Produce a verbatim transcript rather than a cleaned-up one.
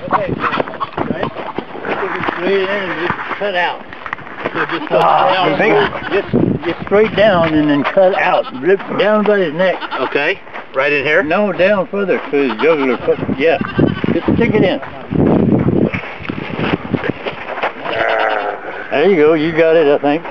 Okay, right? Straight in and just cut out. So just go Ah, down, just, just straight down and then cut out. Rip down by his neck. Okay, right in here? No, down further to his jugular. Yeah, just stick it in. There you go, you got it, I think.